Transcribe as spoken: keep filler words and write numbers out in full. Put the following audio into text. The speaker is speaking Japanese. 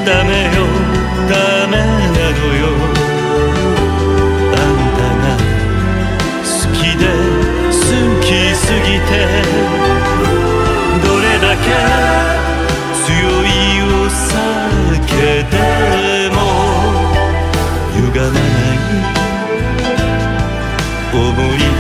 ダメよダメなのよ。あんたが好きで好きすぎて、どれだけ強いお酒でも歪まない想い